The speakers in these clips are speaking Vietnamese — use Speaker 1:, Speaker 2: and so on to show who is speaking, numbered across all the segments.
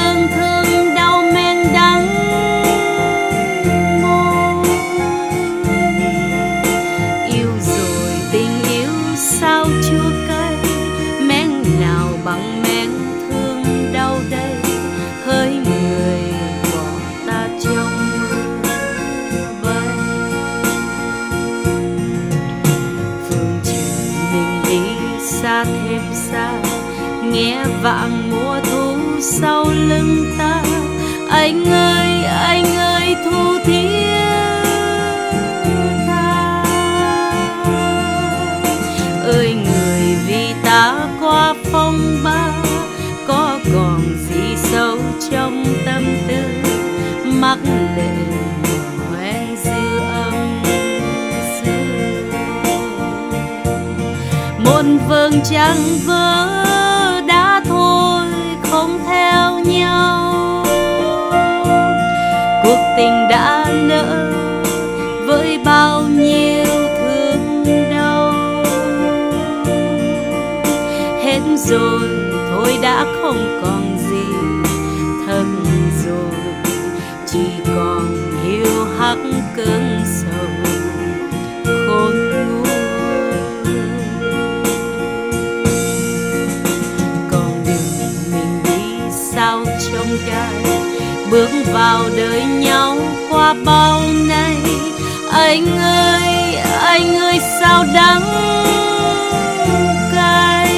Speaker 1: thương thương đau men đắng môi. Yêu rồi tình yêu sao chua cay, men nào bằng men thương đau đây. Hỡi người bỏ ta trong mưa bay, phương trời mình đi xa thêm xa, nghe vạng mùa thu sau lưng ta. Anh ơi thu thiết tha. Ơi người vì ta qua phong ba, có còn gì sâu trong tâm tư, mắc lệ hoen dư âm dư. Một vầng trăng vỡ đã thôi không theo nhau, cuộc tình đã lỡ với bao nhiêu thương đau. Hết rồi thôi đã không còn gì, thật rồi chỉ còn hiu hắt cơn sầu khôn nguôi. Con đường mình đi sao trông gai, bước vào đời nhau qua bao nay. Anh ơi sao đắng cay.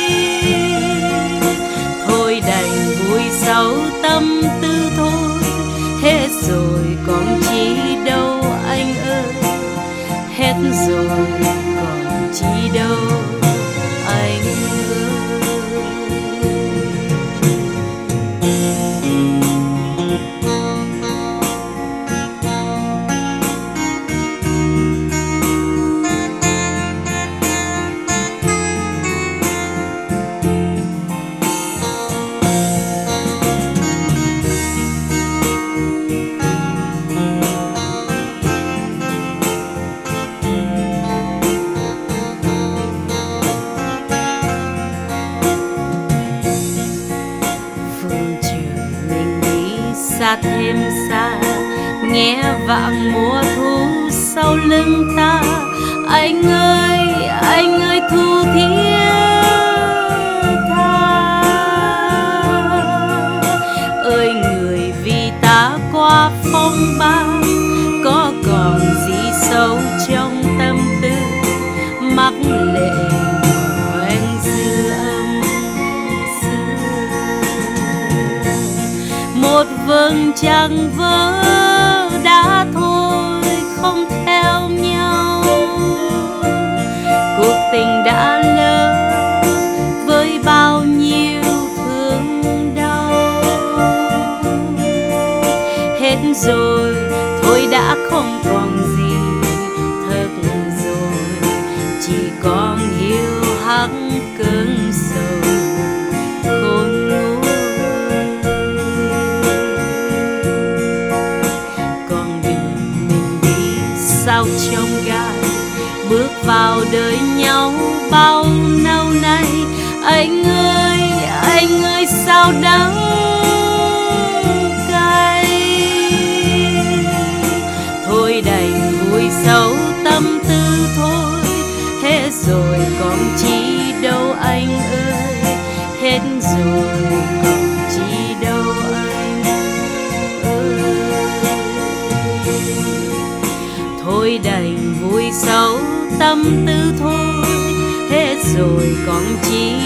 Speaker 1: Thôi đành vui sầu tâm tư thôi, hết rồi còn chi đâu anh ơi. Hết rồi còn chi đâu anh ơi. Xa thêm xa, nghe vạng mùa thu sau lưng ta. Anh ơi thu thiết tha. Ơi người vì ta qua phong ba, có còn gì sâu trong tâm tư, mắc lệ hoen dư âm dư. Một vầng trăng vỡ đã thôi không theo nhau, cuộc tình đã lỡ với bao nhiêu thương đau. Hết rồi thôi đã không còn gì, thật rồi chỉ còn hiu hắt cơn sầu khôn nguôi. Sao trông gai, bước vào đời nhau bao lâu nay. Anh ơi sao đắng cay. Thôi đành vui sầu tâm tư thôi, hết rồi còn chi đâu anh ơi. Hết rồi còn chi đâu anh ơi. Thôi đành vui sầu tâm tư thôi, hết rồi còn chi